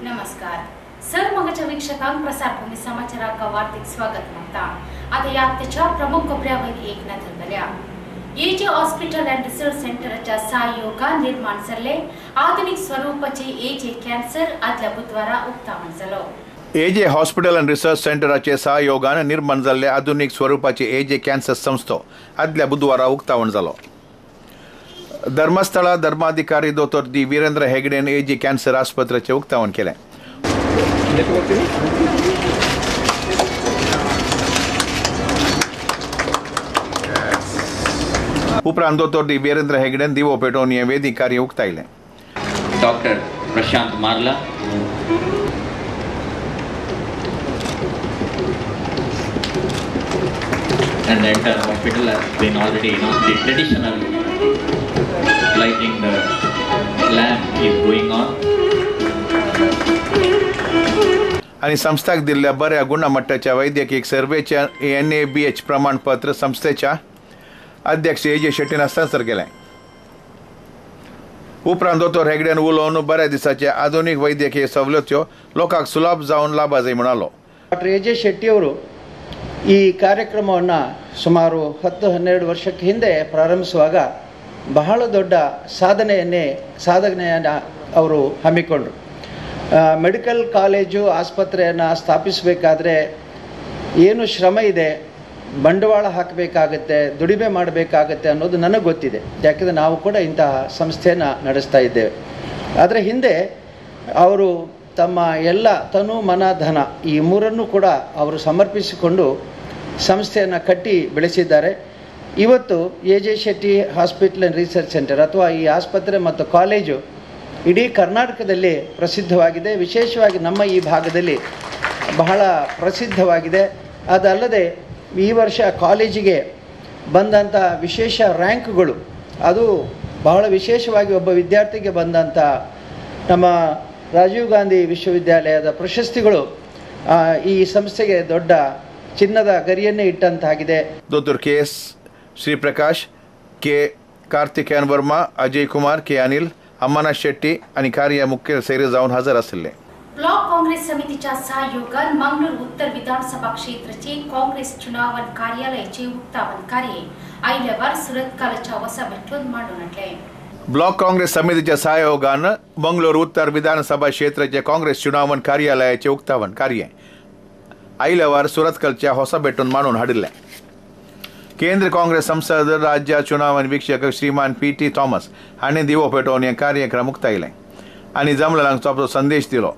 नमस्कार. सर्वमगाच्या वीक्षकांक प्रसारभूमी समाचाराक वार्तेक स्वागत मागता. आता याच्या प्रमुख खबऱ्यांवयली एक नजर घालया. एजे हॉस्पिटल अँड रिसर्च सेंटरच्या सहयोगान निर्माण जाल्ले आधुनिक स्वरूपाचे एजे कॅन्सर आदल्या बुधवारा उक्तावण जालो. एजे हॉस्पिटल अँड रिसर्च सेंटराचे सहयोगान निर्माण जाल्ले आधुनिक स्वरूपाचे एजे कॅन्सर संस्थो आदल्या बुधवारा उक्तावण जालो. धर्मस्थळा धर्माधिकारी डॉ. डी. वीरेंद्र हेगडेन एजे कॅन्सर आस्पत्रेचे उक्तावण केले. उपरांत डॉ. डी. वीरेंद्र हेगडेन दिवो पेटोवन हे वेदिक कार्य उक्तायले. डॉक्टर प्रशांत मारला, and the entire hospital has been already the traditional lighting the lamp is going on. आणि संस्थाक दिल्ल्या बऱ्या गुणमट्टाच्या वैद्यकीय सर्वेच्या NABH प्रमाणपत्र संस्थेच्या अध्यक्ष एजे शेट्टीन हस्तांतर केले. उपरांत डॉ. हेगडेन उलोवन बऱ्या दिसाच्या आधुनिक वैद्यकीय सवलत्यो लोकांक सुलभ जावन लाभ जाय म्हणालो. ಡಾಕ್ಟರ್ ಎಜೆ ಶೆಟ್ಟಿ ಅವರು ಈ ಕಾರ್ಯಕ್ರಮವನ್ನು ಸುಮಾರು 10-12 ವರ್ಷಕ್ಕೆ ಹಿಂದೆ ಪ್ರಾರಂಭಿಸುವಾಗ ಬಹಳ ದೊಡ್ಡ ಸಾಧನೆಯನ್ನು ಅವರು ಹಮ್ಮಿಕೊಂಡರು. ಮೆಡಿಕಲ್ ಕಾಲೇಜು ಆಸ್ಪತ್ರೆಯನ್ನು ಸ್ಥಾಪಿಸಬೇಕಾದ್ರೆ ಏನು ಶ್ರಮ ಇದೆ, ಬಂಡವಾಳ ಹಾಕಬೇಕಾಗತ್ತೆ, ದುಡಿಮೆ ಮಾಡಬೇಕಾಗತ್ತೆ ಅನ್ನೋದು ನನಗೆ ಗೊತ್ತಿದೆ. ಯಾಕೆಂದರೆ ನಾವು ಕೂಡ ಇಂತಹ ಸಂಸ್ಥೆಯನ್ನು ನಡೆಸ್ತಾ ಇದ್ದೇವೆ. ಅದರ ಹಿಂದೆ ಅವರು ತಮ್ಮ ಎಲ್ಲ ತನು ಮನ ಧನ ಈ ಮೂರನ್ನು ಕೂಡ ಅವರು ಸಮರ್ಪಿಸಿಕೊಂಡು ಸಂಸ್ಥೆಯನ್ನು ಕಟ್ಟಿ ಬೆಳೆಸಿದ್ದಾರೆ. ಇವತ್ತು AJ Shetty hospital and research centre ಅಥವಾ ಈ ಆಸ್ಪತ್ರೆ ಮತ್ತು ಕಾಲೇಜು ಇಡೀ ಕರ್ನಾಟಕದಲ್ಲಿ ಪ್ರಸಿದ್ಧವಾಗಿದೆ. ವಿಶೇಷವಾಗಿ ನಮ್ಮ ಈ ಭಾಗದಲ್ಲಿ ಬಹಳ ಪ್ರಸಿದ್ಧವಾಗಿದೆ. ಅದಲ್ಲದೆ ಈ ವರ್ಷ ಕಾಲೇಜಿಗೆ ಬಂದಂಥ ವಿಶೇಷ ರ್ಯಾಂಕ್ಗಳು, ಅದು ಬಹಳ ವಿಶೇಷವಾಗಿ ಒಬ್ಬ ವಿದ್ಯಾರ್ಥಿಗೆ ಬಂದಂಥ ನಮ್ಮ ರಾಜೀವ್ ಗಾಂಧಿ ವಿಶ್ವವಿದ್ಯಾಲಯದ ಪ್ರಶಸ್ತಿಗಳು ಈ ಸಂಸ್ಥೆಗೆ ದೊಡ್ಡ ಚಿನ್ನದ ಗರಿಯನ್ನೇ ಇಟ್ಟಂತಾಗಿದೆ. ಡಾ. KS Shriprakash, K. Karthikeyan Verma, Ajay Kumar, K. Anil, अम्मानाथ Shetty आणि कार्य मुख्य सैर जाऊन हजर असले. ब्लॉक काँग्रेस समितीच्या सहयोगान मंगळूर उत्तर विधानसभा क्षेत्राचे काँग्रेस चुनाव कार्यालयाचे उक्तावण कार्य आयल्यावर सुरतकालच्या वसाहतीतून मांडून आणले. ब्लॉक काँग्रेस समितीच्या सहयोगानं मंगळूर उत्तर विधानसभा क्षेत्राचे काँग्रेस चुनावण कार्यालयाचे उक्तावण कार्य आयल्यावर सुरतकलच्या ಹೊಸಬೆಟ್ಟುನ್ मांडून हाडिल्ले. केंद्र काँग्रेस संसद राज्य चुनावण वीक्षक श्रीमान P.T. थॉमस हांणी दिवो पेटोवन हे कार्यक्रम उक्तायले आणि जमलेल्यांक आपलो संदेश दिलो.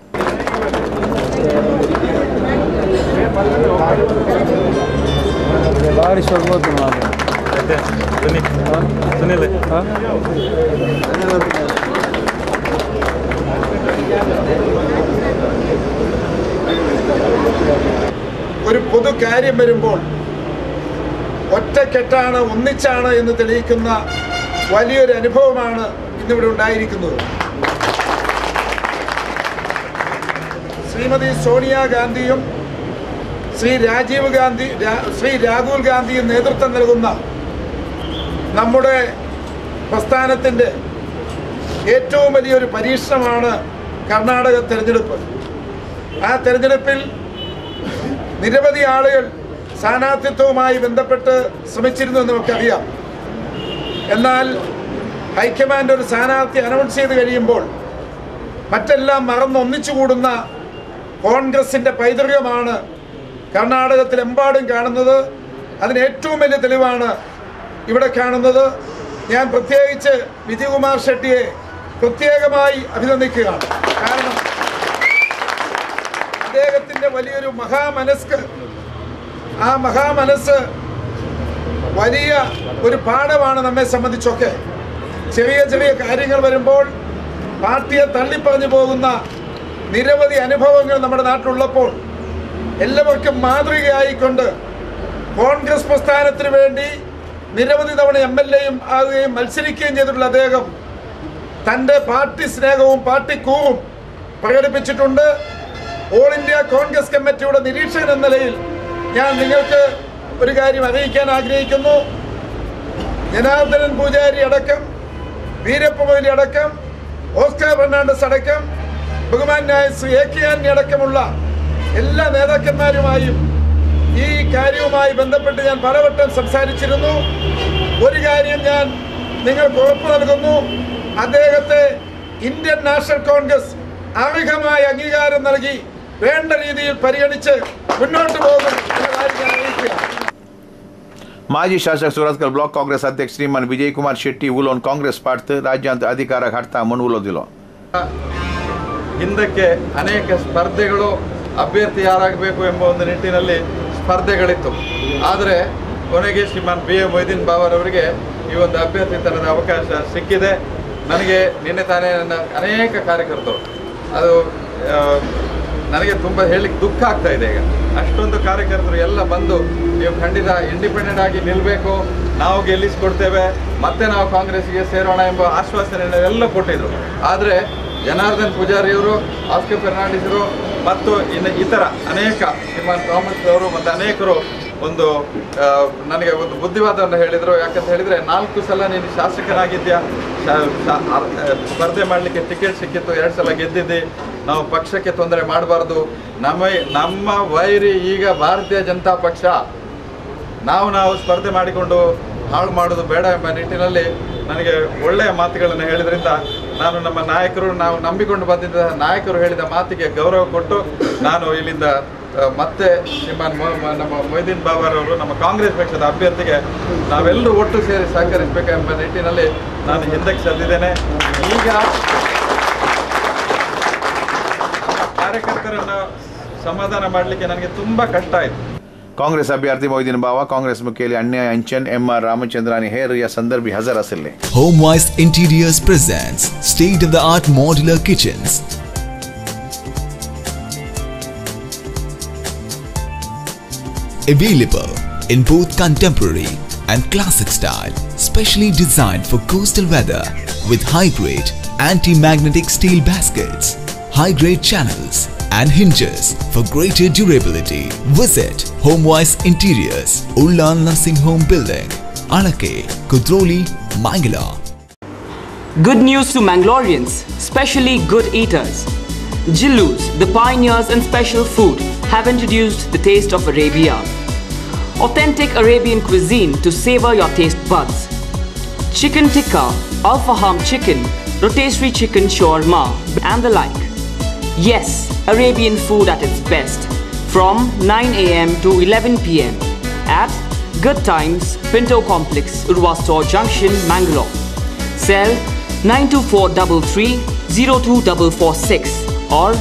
ഒരു പൊതു കാര്യം വരുമ്പോൾ ഒറ്റക്കെട്ടാണ്, ഒന്നിച്ചാണ് എന്ന് തെളിയിക്കുന്ന വലിയൊരു അനുഭവമാണ് ഇന്നിവിടെ ഉണ്ടായിരിക്കുന്നത്. ശ്രീമതി സോണിയാഗാന്ധിയും ശ്രീ രാഹുൽ ഗാന്ധിയും നേതൃത്വം നൽകുന്ന നമ്മുടെ പ്രസ്ഥാനത്തിൻ്റെ ഏറ്റവും വലിയൊരു പരീക്ഷണമാണ് കർണാടക തെരഞ്ഞെടുപ്പ്. ആ തെരഞ്ഞെടുപ്പിൽ നിരവധി ആളുകൾ സ്ഥാനാർത്ഥിത്വവുമായി ബന്ധപ്പെട്ട് ശ്രമിച്ചിരുന്നു എന്ന് നമുക്കറിയാം. എന്നാൽ ഹൈക്കമാൻഡ് ഒരു സ്ഥാനാർത്ഥി അനൗൺസ് ചെയ്ത് കഴിയുമ്പോൾ മറ്റെല്ലാം മറന്നൊന്നിച്ചുകൂടുന്ന കോൺഗ്രസിൻ്റെ പൈതൃകമാണ് കർണാടകത്തിലെമ്പാടും കാണുന്നത്. അതിന് ഏറ്റവും വലിയ തെളിവാണ് ഇവിടെ കാണുന്നത്. ഞാൻ പ്രത്യേകിച്ച് വിജയകുമാർ ഷെട്ടിയെ പ്രത്യേകമായി അഭിനന്ദിക്കുകയാണ്. കാരണം അദ്ദേഹത്തിൻ്റെ വലിയൊരു ആ മഹാമനസ്സ് വലിയ ഒരു പാഠമാണ് നമ്മെ സംബന്ധിച്ചൊക്കെ. ചെറിയ ചെറിയ കാര്യങ്ങൾ വരുമ്പോൾ പാർട്ടിയെ തള്ളിപ്പറഞ്ഞു പോകുന്ന നിരവധി അനുഭവങ്ങൾ നമ്മുടെ നാട്ടിലുള്ളപ്പോൾ എല്ലാവർക്കും മാതൃകയായിക്കൊണ്ട് കോൺഗ്രസ് പ്രസ്ഥാനത്തിന് വേണ്ടി നിരവധി തവണ MLA ആകുകയും മത്സരിക്കുകയും ചെയ്തിട്ടുള്ള അദ്ദേഹം തൻ്റെ പാർട്ടി സ്നേഹവും പാർട്ടി കൂറും പ്രകടിപ്പിച്ചിട്ടുണ്ട്. ഓൾ ഇന്ത്യ കോൺഗ്രസ് കമ്മിറ്റിയുടെ നിരീക്ഷകൻ എന്ന നിലയിൽ ഞാൻ നിങ്ങൾക്ക് ഒരു കാര്യം അറിയിക്കാൻ ആഗ്രഹിക്കുന്നു. ജനാർദ്ദനൻ പൂജാരി അടക്കം, വീരപ്പ മൊയ്ലി അടക്കം, ഓസ്കാർ ഫെർണാണ്ടസ് അടക്കം ബഹുമാന്യായ ശ്രീ എ കെ ആന്റണി അടക്കമുള്ള എല്ലാ നേതാക്കന്മാരുമായും ഈ കാര്യവുമായി ബന്ധപ്പെട്ട് ഞാൻ പലവട്ടം സംസാരിച്ചിരുന്നു. ഒരു കാര്യം ഞാൻ നിങ്ങൾക്ക് ഉറപ്പ് നൽകുന്നു, അദ്ദേഹത്തെ ഇന്ത്യൻ നാഷണൽ കോൺഗ്രസ് അർഹമായ അംഗീകാരം നൽകി വേണ്ട രീതിയിൽ പരിഗണിച്ച് മുന്നോട്ട് പോകും എന്ന കാര്യം ഞാൻ അറിയിക്കുകയാണ്. ಮಾಜಿ ಶಾಸಕ ಸುರತ್ಕಲ್ ಬ್ಲಾಕ್ ಕಾಂಗ್ರೆಸ್ ಅಧ್ಯಕ್ಷ ಶ್ರೀಮಾನ್ ವಿಜಯ್ ಕುಮಾರ್ ಶೆಟ್ಟಿ ಉಲೋನ್ ಕಾಂಗ್ರೆಸ್ ಪಾರ್ಟ್ ರಾಜ್ಯಾಂತ ಅಧಿಕಾರ ಹಡ್ತಾ ಮುನ್ನುಲೋದಿಲ್ಲ. ಹಿಂದಕ್ಕೆ ಅನೇಕ ಸ್ಪರ್ಧೆಗಳು ಅಭ್ಯರ್ಥಿ ಯಾರಾಗಬೇಕು ಎಂಬ ಒಂದು ನಿಟ್ಟಿನಲ್ಲಿ ಸ್ಪರ್ಧೆಗಳಿತ್ತು. ಆದರೆ ಕೊನೆಗೆ ಶ್ರೀಮಾನ್ ಬಿ ಎ ಮೊಯ್ದೀನ್ ಬಾವರವರಿಗೆ ಈ ಒಂದು ಅಭ್ಯರ್ಥಿತನದ ಅವಕಾಶ ಸಿಕ್ಕಿದೆ. ನನಗೆ ನಿನ್ನೆ ತಾನೇ ನನ್ನ ಅನೇಕ ಕಾರ್ಯಕರ್ತರು, ಅದು ನನಗೆ ತುಂಬ ಹೇಳಲಿಕ್ಕೆ ದುಃಖ ಆಗ್ತಾ ಇದೆ. ಈಗ ಅಷ್ಟೊಂದು ಕಾರ್ಯಕರ್ತರು ಎಲ್ಲ ಬಂದು ನೀವು ಖಂಡಿತ ಇಂಡಿಪೆಂಡೆಂಟ್ ಆಗಿ ನಿಲ್ಲಬೇಕು, ನಾವು ಗೆಲ್ಲಿಸಿಕೊಡ್ತೇವೆ, ಮತ್ತೆ ನಾವು ಕಾಂಗ್ರೆಸ್ಗೆ ಸೇರೋಣ ಎಂಬ ಆಶ್ವಾಸನೆ ಎಲ್ಲ ಕೊಟ್ಟಿದ್ರು. ಆದರೆ ಜನಾರ್ದನ್ ಪೂಜಾರಿಯವರು, ಆಸ್ಕರ್ ಫೆರ್ನಾಂಡಿಸರು ಮತ್ತು ಇನ್ನು ಇತರ ಅನೇಕ ಶ್ರೀಮಾನ್ ಥಾಮಸ್ ಅವರು ಮತ್ತು ಅನೇಕರು ಒಂದು ನನಗೆ ಒಂದು ಬುದ್ಧಿವಾದವನ್ನು ಹೇಳಿದರು. ಯಾಕಂತ ಹೇಳಿದರೆ 4 ಸಲ ನೀನು ಶಾಸಕನಾಗಿದ್ಯಾ, ಸ್ಪರ್ಧೆ ಮಾಡಲಿಕ್ಕೆ ಟಿಕೆಟ್ ಸಿಕ್ಕಿತ್ತು, 2 ಸಲ ಗೆದ್ದಿದ್ದಿ, ನಾವು ಪಕ್ಷಕ್ಕೆ ತೊಂದರೆ ಮಾಡಬಾರ್ದು, ನಮ್ಮ ವೈರಿ ಈಗ ಭಾರತೀಯ ಜನತಾ ಪಕ್ಷ, ನಾವು ಸ್ಪರ್ಧೆ ಮಾಡಿಕೊಂಡು ಹಾಳು ಮಾಡೋದು ಬೇಡ ಎಂಬ ನಿಟ್ಟಿನಲ್ಲಿ ನನಗೆ ಒಳ್ಳೆಯ ಮಾತುಗಳನ್ನು ಹೇಳಿದ್ರಿಂದ ನಾನು ನಮ್ಮ ನಾಯಕರು, ನಾವು ನಂಬಿಕೊಂಡು ಬಂದಿದ್ದ ನಾಯಕರು ಹೇಳಿದ ಮಾತಿಗೆ ಗೌರವ ಕೊಟ್ಟು ನಾನು ಇಲ್ಲಿಂದ ಮತ್ತೆ ಶ್ರೀಮಾನ್ ನಮ್ಮ ಮೊಯ್ದೀನ್ ಬಾವರವರು ನಮ್ಮ ಕಾಂಗ್ರೆಸ್ ಪಕ್ಷದ ಅಭ್ಯರ್ಥಿಗೆ ನಾವೆಲ್ಲರೂ ಒಟ್ಟು ಸೇರಿ ಸಹಕರಿಸಬೇಕೆಂಬ ನಿಟ್ಟಿನಲ್ಲಿ ನಾನು ಹಿಂದಕ್ಕೆ ಸರಿದಿದ್ದೇನೆ. ಈಗ ಕಾರ್ಯಕರ್ತರನ್ನು ಸಮಾಧಾನ ಮಾಡಲಿಕ್ಕೆ ನನಗೆ ತುಂಬ ಕಷ್ಟ ಆಯಿತು. ಕಾಂಗ್ರೆಸ್ ಅಭ್ಯರ್ಥಿ ಮೊಯ್ದೀನ್ ಬಾವ ಕಾಂಗ್ರೆಸ್ ಮುಖ್ಯಲಿ ಅನ್ಯ ಅಂಚನ್ ಎಂ.ಆರ್. ರಾಮಚಂದ್ರಾನಿ ಹೇರಿಯ ಸಂದರ್ಭಿ ಹಜರ ಅಸಲಿ. HomeWise Interiors presents state-of-the-art modular kitchens. Available in both contemporary and classic style, specially designed for coastal weather with high-grade anti-magnetic steel baskets, high-grade channels and hinges for greater durability. Visit HomeWise Interiors, Ullan Nursing Home Building, Alake, Kudroli, Mangalore. Good news to Mangaloreans, especially good eaters. Jillu's, the pioneers in special food, have introduced the taste of Arabia. Authentic Arabian cuisine to savor your taste buds. Chicken tikka, al-faham chicken, rotisserie chicken shawarma and the like. Yes, Arabian food at its best. From 9 a.m. to 11 p.m. at Good Times, Pinto Complex, Urva Store Junction, Mangalore. Cell 92433-02446 or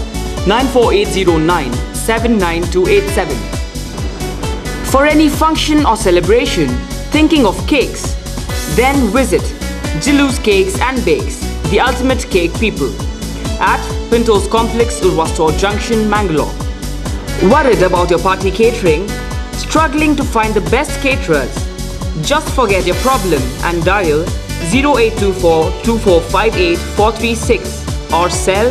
94809-79287. For any function or celebration, thinking of cakes? Then visit Jillu's Cakes and Bakes, the ultimate cake people, at Pinto's Complex, Urva Store Junction, Mangalore. Worried about your party catering? Struggling to find the best caterers? Just forget your problem and dial 0824-2458-436 or cell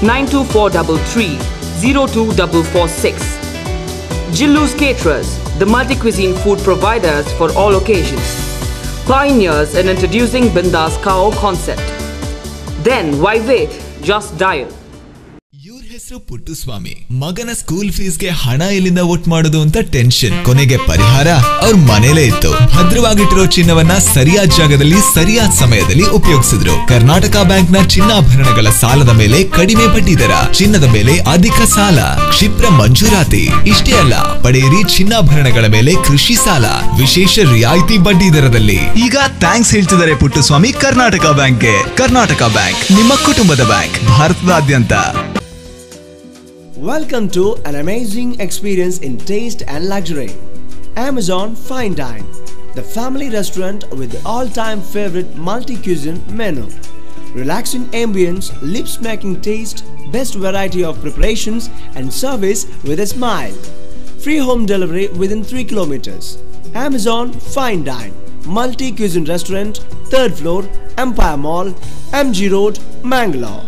92433-02446. Jillu's Caterers, the multi-cuisine food providers for all occasions. Pioneers in introducing Bindas Kao concept. Then why wait? Just dial. ಇವ್ರ ಹೆಸರು ಪುಟ್ಟುಸ್ವಾಮಿ. ಮಗನ school ಫೀಸ್ಗೆ ಹಣ ಎಲ್ಲಿಂದ ಒಟ್ಟು ಮಾಡೋದು ಅಂತ tension. ಕೊನೆಗೆ ಪರಿಹಾರ ಅವ್ರ ಮನೇಲೇ ಇತ್ತು. ಭದ್ರವಾಗಿಟ್ಟಿರೋ ಚಿನ್ನವನ್ನ ಸರಿಯಾದ ಜಾಗದಲ್ಲಿ ಸರಿಯಾದ ಸಮಯದಲ್ಲಿ ಉಪಯೋಗಿಸಿದ್ರು. ಕರ್ನಾಟಕ ಬ್ಯಾಂಕ್ ನ ಚಿನ್ನಾಭರಣಗಳ ಸಾಲದ ಮೇಲೆ ಕಡಿಮೆ ಬಡ್ಡಿ ದರ, ಚಿನ್ನದ ಮೇಲೆ ಅಧಿಕ ಸಾಲ, ಕ್ಷಿಪ್ರ ಮಂಜೂರಾತಿ. ಇಷ್ಟೇ ಅಲ್ಲ, ಪಡೆಯಿರಿ ಚಿನ್ನಾಭರಣಗಳ ಮೇಲೆ ಕೃಷಿ ಸಾಲ ವಿಶೇಷ ರಿಯಾಯಿತಿ ಬಡ್ಡಿ ದರದಲ್ಲಿ. ಈಗ ಥ್ಯಾಂಕ್ಸ್ ಹೇಳ್ತಿದ್ದಾರೆ ಪುಟ್ಟುಸ್ವಾಮಿ ಕರ್ನಾಟಕ ಬ್ಯಾಂಕ್ಗೆ. ಕರ್ನಾಟಕ ಬ್ಯಾಂಕ್ ನಿಮ್ಮ ಕುಟುಂಬದ ಬ್ಯಾಂಕ್, ಭಾರತದಾದ್ಯಂತ. Welcome to an amazing experience in taste and luxury. Amazon Fine Dine, the family restaurant with the all-time favorite multi-cuisine menu. Relaxing ambience, lips-making taste, best variety of preparations and service with a smile. Free home delivery within 3 kilometers. Amazon Fine Dine, multi-cuisine restaurant, 3rd floor, Empire Mall, MG Road, Mangalore.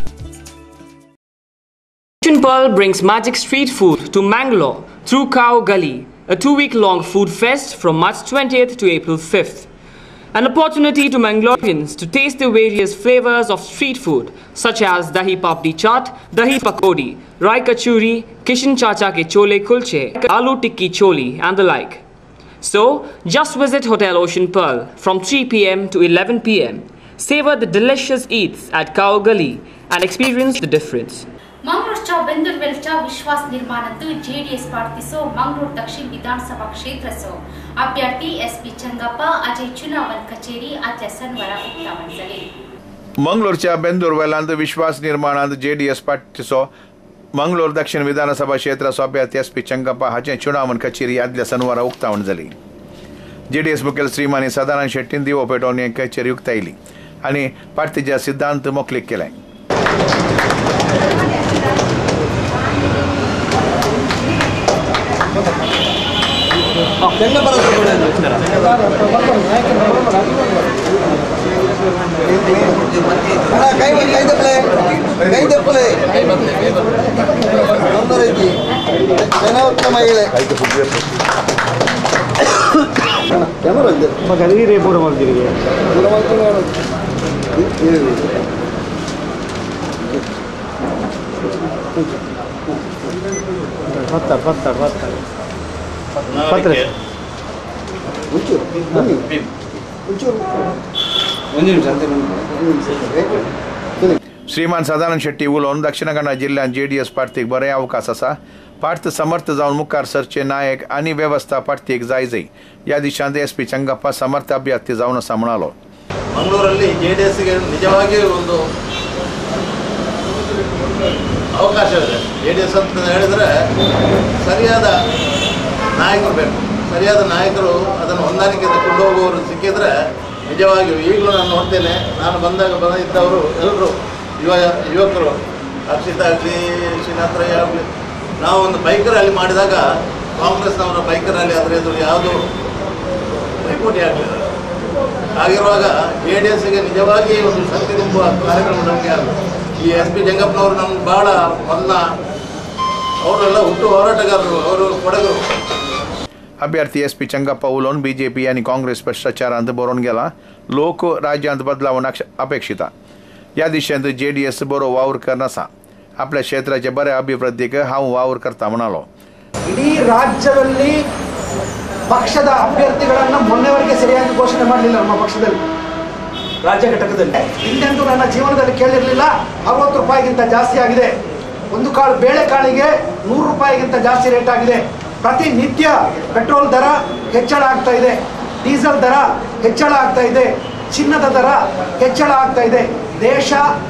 Ocean Pearl brings magic street food to Mangalore through Cow Gully, a 2-week-long food fest from March 20th to April 5th. An opportunity to Mangaloreans to taste the various flavors of street food such as dahi papdi chaat, dahi pakodi, rai kachuri, kishan chacha ke chole kulche, aloo tikki choli and the like. So, just visit Hotel Ocean Pearl from 3 p.m. to 11 p.m. Savor the delicious eats at Cow Gully and experience the difference. Mangaluru ಬೆಂದೂರ್ವೆಲ್ಚ ವಿಶ್ವಾಸ ನಿರ್ಮಾಣದ್ದು JDS ಪ್ರಾರ್ಥಿಸೋ Mangaluru ದಕ್ಷಿಣ ವಿಧಾನಸಭಾ ಕ್ಷೇತ್ರಸೋ ಅಭ್ಯರ್ಥಿ SP Changappa Ajay ಚುನಾವಣಾ ಕಚೇರಿ ಅತ್ಯ ಶನಿವಾರ ಉಕ್ತಾವಣಿಸಲಿ. ಮಂಗಳೂರು ಬೆಂದೂರ್ವೆಲ್ ವಿಶ್ವಾಸ ನಿರ್ಮಾಣ JDS ಪ್ರಾರ್ಥಿಸೋ Mangaluru ದಕ್ಷಿಣ ವಿಧಾನಸಭಾ ಕ್ಷೇತ್ರ ಅಭ್ಯರ್ಥಿ ಎಸ್ಪಿ ಚಂಗಪ್ಪ ಅಜಯ್ ಚುನಾವಣಾ ಕಚೇರಿ ಅದ್ಯ ಶನಿವಾರ ಉಕ್ತಾವಣಿಸಲಿ. जेडीएस मुखेल श्रीमानी सदानंद शेट्टी दिवो पेटोवणी कचेरी उक्तायली आनी पार्टीच्या सिद्धांत मोकळीक केलाय. श्रीमान सदानंद शेट्टी उलोवन दक्षिण कन्नड जिल्ह्यात जेडीएस पार्टीक बरे अवकाश आसा. पार्थ समर्थ जावन मुखार सरचे नायक आनी व्यवस्था पार्टीक जाय या दिशांत एसपी चंगप्ಪ समर्थ अभ्यर्थी जावन आसा म्हणालो. ಮಂಗಳೂರಲ್ಲಿ ಜೆಡಿಎಸ್ಗೆ ನಿಜವಾಗಿ ಒಂದು ಅವಕಾಶವಿದೆ. ಜೆಡಿಎಸ್ ಅಂತ ಹೇಳಿದರೆ ಸರಿಯಾದ ನಾಯಕರು ಬೇಕು. ಸರಿಯಾದ ನಾಯಕರು ಅದನ್ನು ಹೊಂದಾಣಿಕೆಯಿಂದ ಕೊಂಡು ಹೋಗುವವರು ಸಿಕ್ಕಿದ್ರೆ ನಿಜವಾಗಿಯೂ ಈಗಲೂ ನಾನು ನೋಡ್ತೇನೆ. ನಾನು ಬಂದಿದ್ದವರು ಎಲ್ಲರೂ ಯುವಕರು ಅಕ್ಷಿತಾ ಆಗಲಿ ಶ್ರೀನಾಥ್ರಯ್ಯ ಆಗಲಿ ನಾವು ಒಂದು ಬೈಕ್ ರ್ಯಾಲಿ ಮಾಡಿದಾಗ ಕಾಂಗ್ರೆಸ್ನವರ ಬೈಕ್ ರ್ಯಾಲಿ ಅದರ ಎದುರು ಯಾವುದೂ ಪೈಪೋಟಿ ಆಗಲಿಲ್ಲ. ಹಾಗಿರುವಾಗ ಜೆಡಿಎಸ್ಗೆ ನಿಜವಾಗಿ ಒಂದು ಶಕ್ತಿ ತುಂಬುವ ಕಾರ್ಯಕ್ರಮ ನಮಗೆ ಈ ಎಸ್ ಪಿ ಜಂಗಪ್ಪನವರು ನಮ್ಗೆ ಭಾಳ ಮೊದಲ ಅವರೆಲ್ಲ ಹುಟ್ಟು ಹೋರಾಟಗಾರರು, ಅವರು ಕೊಡಗರು. अभ्यर्थी एसपी चंगप्ಪ उलोवन बीजेपी आणि काँग्रेस भ्रष्टाचारांत बरोवन गेला. लोक राज्यांत बदलावण अपेक्षित या दिशेंत जेडीएस बरो वावर करनासा. आपल्या क्षेत्राच्या बऱ्या अभिवृद्धीक हांव वावर करता म्हणालो. ಇಡೀ ರಾಜ್ಯದಲ್ಲಿ ಪಕ್ಷದ ಅಭ್ಯರ್ಥಿಗಳನ್ನು ಮೊನ್ನೆವರೆಗೆ ಸರಿಯಾಗಿ ಘೋಷಣೆ ಮಾಡಲಿಲ್ಲ. ನಮ್ಮ ಪಕ್ಷದಲ್ಲಿ ರಾಜ್ಯ ಘಟಕದಲ್ಲಿ ಹಿಂದೆಂದೂ ನನ್ನ ಜೀವನದಲ್ಲಿ ಕೇಳಿರಲಿಲ್ಲ. 60 ರೂಪಾಯಿಗಿಂತ ಜಾಸ್ತಿ ಆಗಿದೆ. ಒಂದು ಕಾಳು ಬೇಳೆಕಾಳಿಗೆ 100 ರೂಪಾಯಿಗಿಂತ ಜಾಸ್ತಿ ರೇಟ್ ಆಗಿದೆ. ಪ್ರತಿನಿತ್ಯ ಪೆಟ್ರೋಲ್ ದರ ಹೆಚ್ಚಳ ಆಗ್ತಾ ಇದೆ, ಡೀಸೆಲ್ ದರ ಹೆಚ್ಚಳ ಆಗ್ತಾ ಇದೆ, ಚಿನ್ನದ ದರ ಹೆಚ್ಚಳ ಆಗ್ತಾ ಇದೆ. ದೇಶ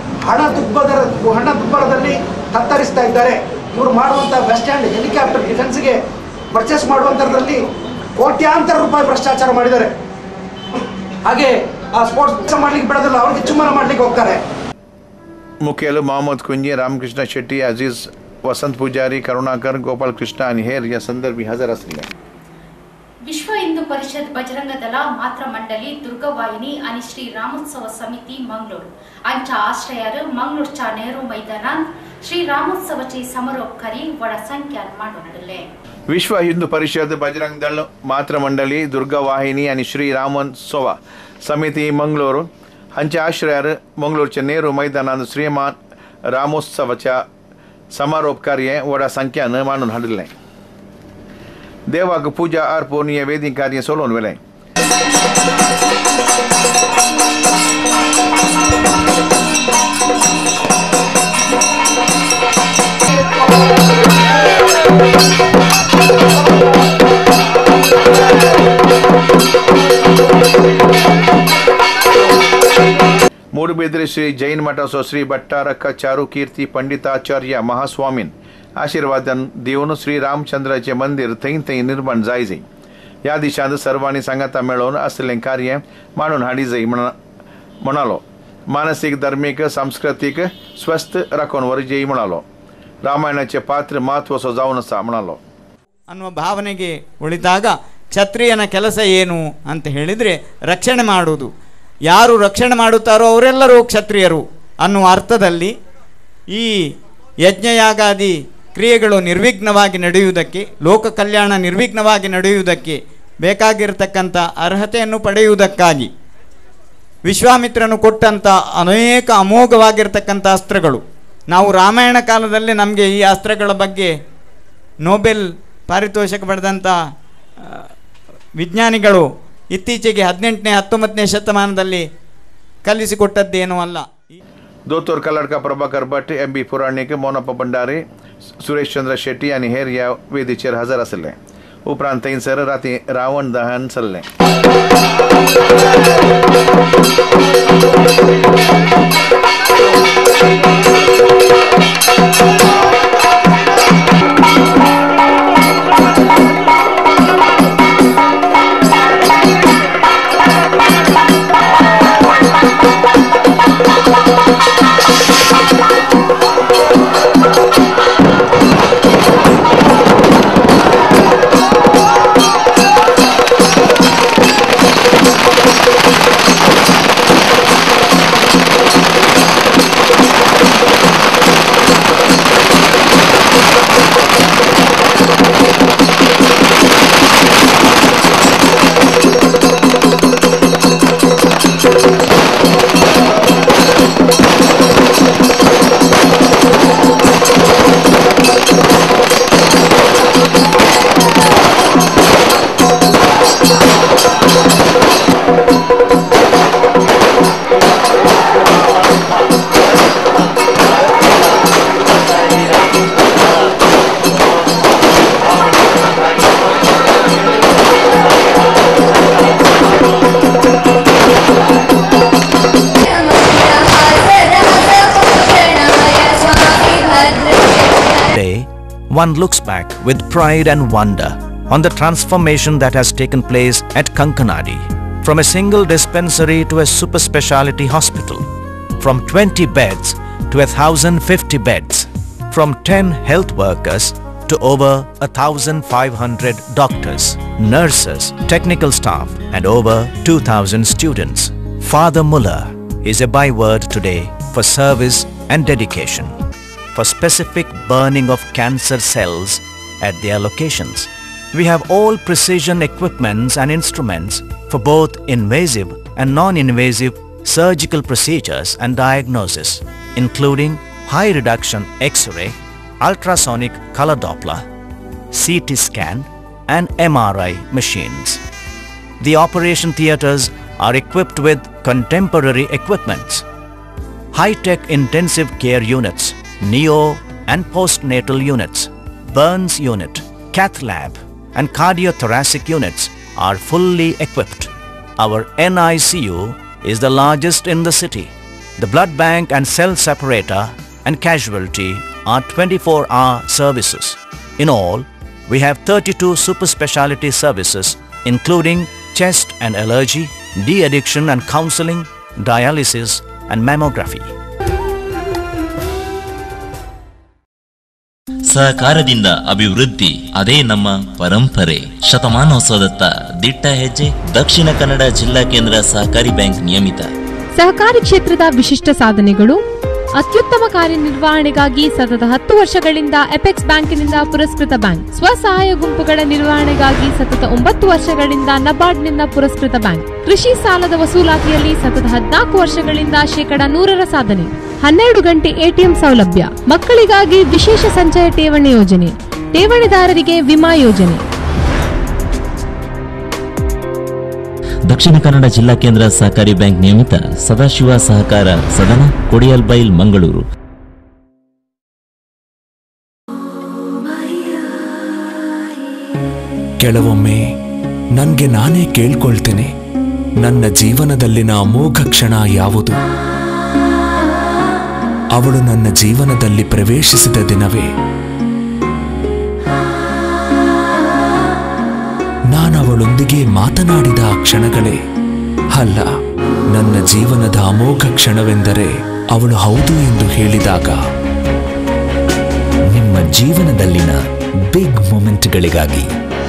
ಹಣದುಬ್ಬರದಲ್ಲಿ ತತ್ತರಿಸ್ತಾ ಇದ್ದಾರೆ. ಇವರು ಮಾಡುವಂಥ ವೆಸ್ಟ್ ಸ್ಟ್ಯಾಂಡ್ ಹೆಲಿಕಾಪ್ಟರ್ ಡಿಫೆನ್ಸ್ಗೆ ಪರ್ಚೇಸ್ ಮಾಡುವಂಥದ್ರಲ್ಲಿ ಕೋಟ್ಯಾಂತರ ರೂಪಾಯಿ ಭ್ರಷ್ಟಾಚಾರ ಮಾಡಿದ್ದಾರೆ. ಹಾಗೆ ಆ ಸ್ಪೋರ್ಟ್ಸ್ ಮಾಡ್ಲಿಕ್ಕೆ ಬಿಡೋದಿಲ್ಲ, ಅವ್ರಿಗೆ ಚುಮ್ಮನ ಮಾಡ್ಲಿಕ್ಕೆ ಹೋಗ್ತಾರೆ. मुखेल मोहम्मद कुंजी, रामकृष्ण शेट्टी, अजीज, वसंत पुजारी, करुणाकर, गोपाल कृष्ण आणि हेर या संदर्भी हजर असले. विश्व हिंदू परिषद बजरंग दल मात्र मंडली दुर्गवाहिनी आणि श्री रामोत्सव समिती मंगळूर यांच्या आश्रयार मंगळूरच्या नेहरू मैदानात श्री रामोत्सवाचे समारोपकारी वडा संख्यान मांडून नडले. विश्व हिंदू परिषद बजरंग दल मात्र मंडली दुर्गवाहिनी आणि श्री रामोत्सव समिती मंगळूर हांच्या आश्रयार मंगळूरच्या नेहरू मैदानात श्रीमान रामोत्सवाच्या समारोप कार्य वडा संख्यान मांडून हाडले. देवाक पूजा अर्पण हे वेदिक कार्य सोलोवन वेले. ಮೂಡುಬಿದ್ರೆ ಶ್ರೀ ಜೈನ್ ಮಠ ಶ್ರೀ ಭಟ್ಟಾರಕ ಚಾರು ಕೀರ್ತಿ पंडिताचार्य महास्वामीन आशीर्वादन देऊन श्री रामचंद्राचे मंदिर थंय निर्माण जाय या दिशांत सर्वांनी सांगाता मेळोवन असलें कार्य मांडून हाडी जाय म्हणालो. मानसिक धार्मिक सांस्कृतिक स्वस्थ राखून वरजेय म्हणालो. रामायणाचे पात्र महत्वसो जावन आसा म्हणालो. ಅನ್ನುವ ಭಾವನೆಗೆ ಉಳಿದಾಗ ಕ್ಷತ್ರಿಯನ ಕೆಲಸ ಏನು ಅಂತ ಹೇಳಿದರೆ ರಕ್ಷಣೆ ಮಾಡುವುದು. ಯಾರು ರಕ್ಷಣೆ ಮಾಡುತ್ತಾರೋ ಅವರೆಲ್ಲರೂ ಕ್ಷತ್ರಿಯರು ಅನ್ನುವ ಅರ್ಥದಲ್ಲಿ ಈ ಯಜ್ಞಯಾಗಾದಿ ಕ್ರಿಯೆಗಳು ನಿರ್ವಿಘ್ನವಾಗಿ ನಡೆಯುವುದಕ್ಕೆ, ಲೋಕ ಕಲ್ಯಾಣ ನಿರ್ವಿಘ್ನವಾಗಿ ನಡೆಯುವುದಕ್ಕೆ ಬೇಕಾಗಿರತಕ್ಕಂಥ ಅರ್ಹತೆಯನ್ನು ಪಡೆಯುವುದಕ್ಕಾಗಿ ವಿಶ್ವಾಮಿತ್ರನು ಕೊಟ್ಟಂಥ ಅನೇಕ ಅಮೋಘವಾಗಿರ್ತಕ್ಕಂಥ ಅಸ್ತ್ರಗಳು. ನಾವು ರಾಮಾಯಣ ಕಾಲದಲ್ಲಿ ನಮಗೆ ಈ ಅಸ್ತ್ರಗಳ ಬಗ್ಗೆ ನೊಬೆಲ್ ಪಾರಿತೋಷಕ ಪಡೆದಂಥ ವಿಜ್ಞಾನಿಗಳು ಇತ್ತೀಚೆಗೆ 18ನೇ 19ನೇ ಶತಮಾನದಲ್ಲಿ ಕಲಿಸಿಕೊಟ್ಟದ್ದೇನೂ ಅಲ್ಲ. दोतोर कलडका प्रभाकर भट, MB पुराणिक, मोनप्पा भंडारी, सुरेश चंद्र शेट्टी आणि हेर या वेदीचेर हजर आसले. उपरांत थंयसर राती रावण दहन चल्लें. One looks back with pride and wonder on the transformation that has taken place at Kankanadi, from a single dispensary to a super speciality hospital, from 20 beds to 1,050 beds, from 10 health workers to over 1,500 doctors, nurses, technical staff and over 2,000 students. Father Muller is a byword today for service and dedication, for specific burning of cancer cells at their locations. We have all precision equipments and instruments for both invasive and non-invasive surgical procedures and diagnosis, including high reduction X-ray, ultrasonic color Doppler, CT scan and MRI machines. The operation theatres are equipped with contemporary equipments, high-tech intensive care units, neo and postnatal units, burns unit, cath lab and cardiothoracic units are fully equipped. Our NICU is the largest in the city. The blood bank and cell separator and casualty are 24-hour services. In all, we have 32 super speciality services including chest and allergy, de-addiction and counseling, dialysis and mammography. ಸಹಕಾರದಿಂದ ಅಭಿವೃದ್ಧಿ, ಅದೇ ನಮ್ಮ ಪರಂಪರೆ. ಶತಮಾನೋತ್ಸವದತ್ತ ದಿಟ್ಟ ಹೆಜ್ಜೆ. ದಕ್ಷಿಣ ಕನ್ನಡ ಜಿಲ್ಲಾ ಕೇಂದ್ರ ಸಹಕಾರಿ ಬ್ಯಾಂಕ್ ನಿಯಮಿತ. ಸಹಕಾರಿ ಕ್ಷೇತ್ರದ ವಿಶಿಷ್ಟ ಸಾಧನೆಗಳು. ಅತ್ಯುತ್ತಮ ಕಾರ್ಯನಿರ್ವಹಣೆಗಾಗಿ ಸತತ 10 ವರ್ಷಗಳಿಂದ ಎಪೆಕ್ಸ್ ಬ್ಯಾಂಕಿನಿಂದ ಪುರಸ್ಕೃತ ಬ್ಯಾಂಕ್. ಸ್ವಸಹಾಯ ಗುಂಪುಗಳ ನಿರ್ವಹಣೆಗಾಗಿ ಸತತ 9 ವರ್ಷಗಳಿಂದ ನಬಾರ್ಡ್ನಿಂದ ಪುರಸ್ಕೃತ ಬ್ಯಾಂಕ್. ಕೃಷಿ ಸಾಲದ ವಸೂಲಾತಿಯಲ್ಲಿ ಸತತ 14 ವರ್ಷಗಳಿಂದ 100% ಸಾಧನೆ. 12 ಗಂಟೆ ಎಟಿಎಂ ಸೌಲಭ್ಯ. ಮಕ್ಕಳಿಗಾಗಿ ವಿಶೇಷ ಸಂಚಯ ಠೇವಣಿ ಯೋಜನೆ. ಠೇವಣಿದಾರರಿಗೆ ವಿಮಾ ಯೋಜನೆ. ದಕ್ಷಿಣ ಕನ್ನಡ ಜಿಲ್ಲಾ ಕೇಂದ್ರ ಸಹಕಾರಿ ಬ್ಯಾಂಕ್ ನಿಯಮಿತ. ಸದಾಶಿವ ಸಹಕಾರ ಸದನ, ಕೊಡಿಯಲ್ಬೈಲ್, ಮಂಗಳೂರು. ಕೆಲವೊಮ್ಮೆ ನನಗೆ ನಾನೇ ಕೇಳ್ಕೊಳ್ತೇನೆ, ನನ್ನ ಜೀವನದಲ್ಲಿನ ಅಮೋಘ ಕ್ಷಣ ಯಾವುದು? ಅವಳು ನನ್ನ ಜೀವನದಲ್ಲಿ ಪ್ರವೇಶಿಸಿದ ದಿನವೇ. ನಾನವಳೊಂದಿಗೆ ಮಾತನಾಡಿದ ಆ ಕ್ಷಣಗಳೇ. ಅಲ್ಲ, ನನ್ನ ಜೀವನದ ಅಮೋಘ ಕ್ಷಣವೆಂದರೆ ಅವಳು ಹೌದು ಎಂದು ಹೇಳಿದಾಗ. ನಿಮ್ಮ ಜೀವನದಲ್ಲಿನ ಬಿಗ್ ಮೊಮೆಂಟ್ಗಳಿಗಾಗಿ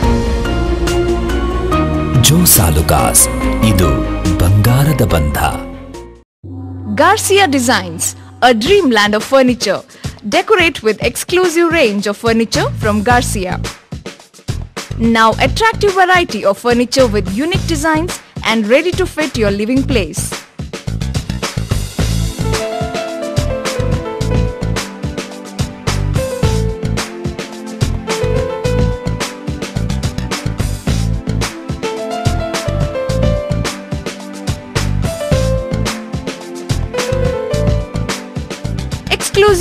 ಜೋಸಾಲುಕಾಸ್, ಇದು ಬಂಗಾರದ ಬಂಧ. Garcia Designs, a dreamland of furniture. Decorate with exclusive range of furniture from Garcia. Now attractive variety of furniture with unique designs and ready to fit your living place.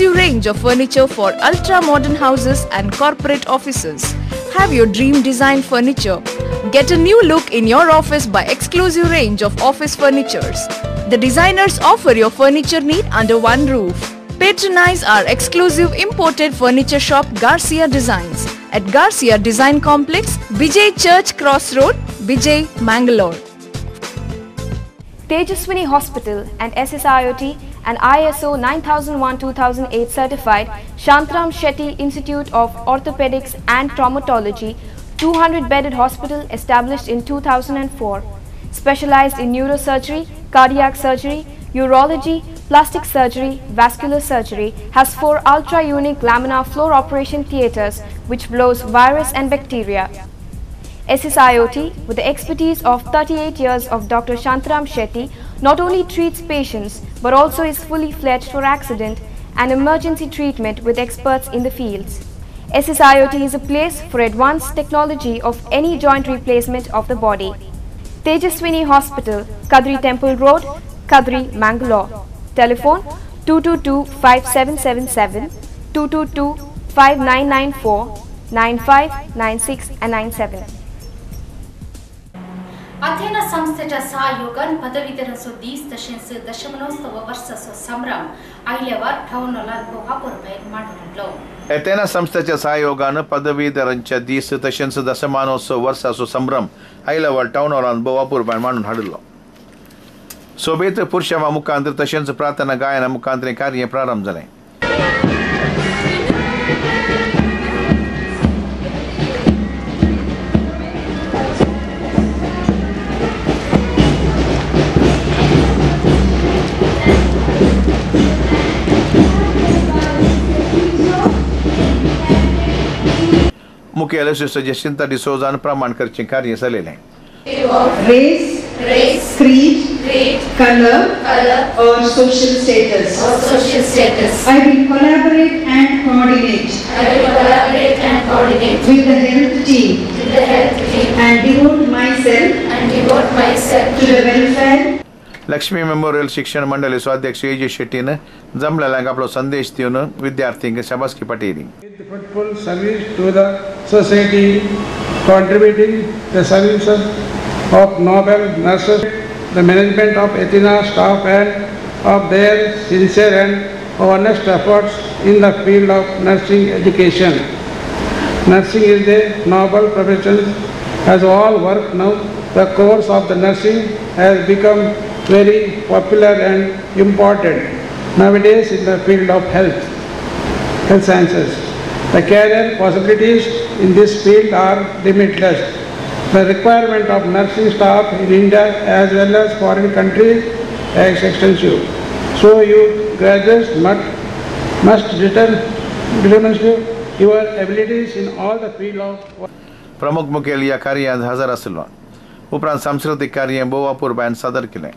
exclusive range of furniture for ultra-modern houses and corporate offices. Have your dream design furniture. Get a new look in your office by exclusive range of office furnitures. The designers offer your furniture need under one roof. Patronize our exclusive imported furniture shop Garcia Designs at Garcia Design Complex, Bijay Church Cross Road, Bijay, Mangalore. Tejaswini Hospital and SSIOT and ISO 9001-2008 certified Shantram Shetty Institute of Orthopedics and Traumatology 200-bedded hospital established in 2004. Specialized in neurosurgery, cardiac surgery, urology, plastic surgery, vascular surgery, has 4 ultra-unique laminar floor operation theatres which blows virus and bacteria. SSIOT, with the expertise of 38 years of Dr. Shantram Shetty, not only treats patients but also is fully fledged for accident and emergency treatment with experts in the fields. SSIOT is a place for advanced technology of any joint replacement of the body. Tejaswini Hospital, Kadri Temple Road, Kadri, Mangalore. Telephone 222-5777, 222-5994, 95, 96 and 97. Athena संस्थेच्या सहयोगान पदवीधर दीस तशेंच दशमनोत्सव वर्साचो संभ्रम आयल्यावर ठावनोलाल बोहापूर भायर मांडलो. Athena संस्थेच्या सहयोगान पदवीधरांच्या दीस तशेंच दशमानोत्सव वर्साचो संभ्रम आयल्यावर टाउन बोवापूर भायर मांडून हाडलो. सोबेत पुरुषावा मुखांतर तशेंच प्रार्थना गायना मुखांतर कार्य प्रारंभ जालें. मुख्य एलएसएस जसिंता डिसोजान प्रमाण करचे कार्य जालेलें. Race, creed, color, or social status. I will collaborate and coordinate with the health team and devote myself to the welfare. Lakshmi memorial शिक्षण मंडळ स्वाध्यक्ष एजे शेट्टीनं जमलेल्यांक आपलो संदेश दिवन विद्यार्थ्यांक शाबासकी पटयली. Fruitful service to the society, contributing the services of noble nurses, the management of Athena staff and of their sincere and honest efforts in the field of nursing education. Nursing is a noble profession as all work now. The course of the nursing has become very popular and important nowadays in the field of health sciences. The career possibilities in this field are limitless. The requirement of nursing staff in India as well as foreign countries is extensive. So you graduates must demonstrate your abilities in all the field of. प्रमुख मुखेल या कार्यात हजर आसलो. उपरांत सांस्कृतिक कार्य बोवापूर band सादर केलें.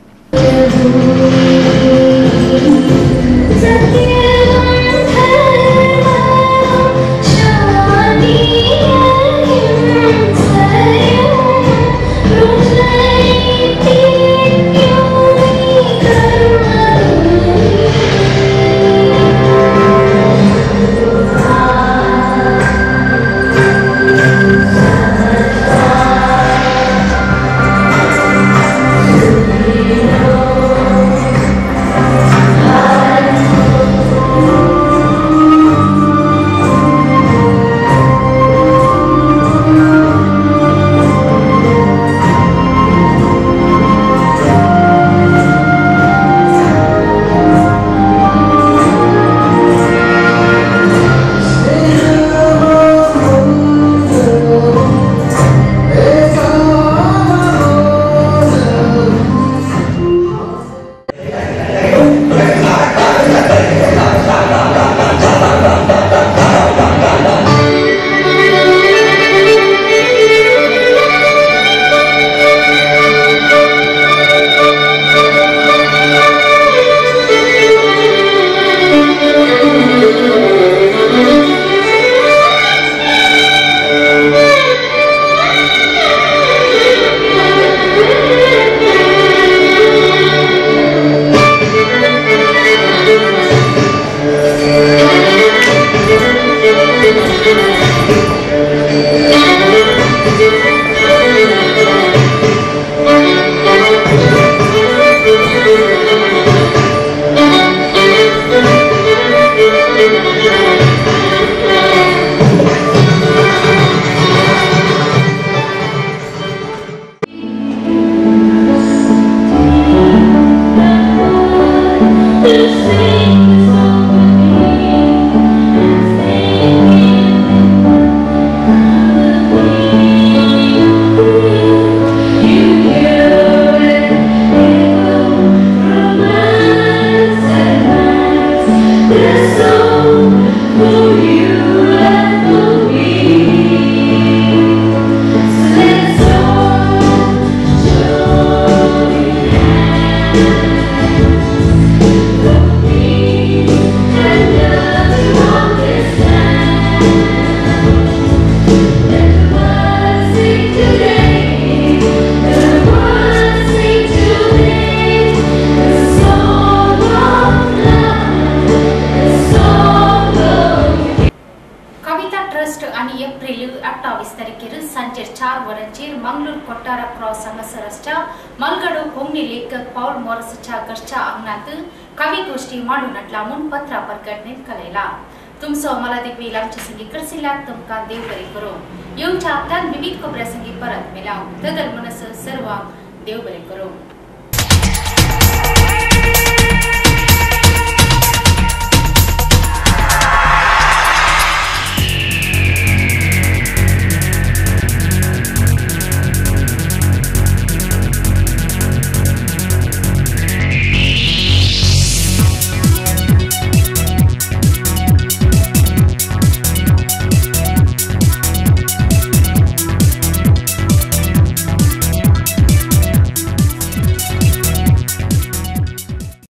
ट्रस्ट आणि एप्रिल 28 तारखेर सांजे 4 वरांचेर मंगळूर कोट्टारा क्रॉस हांगासरच्या मलगडो कोंगणी लेखक पाऊल मोरसच्या घरच्या अंगणात कविगोष्ठी मांडून लावून पत्रा प्रकटणेत कळयला. तुमचो मला देखील आमच्या संगी करसिल्याक तुमकां देव बरें करूं. येवच्या हप्त्यात विविध खबरां संगी परत मेळाव. तदर मनस सर्वांक देव बरें करूं.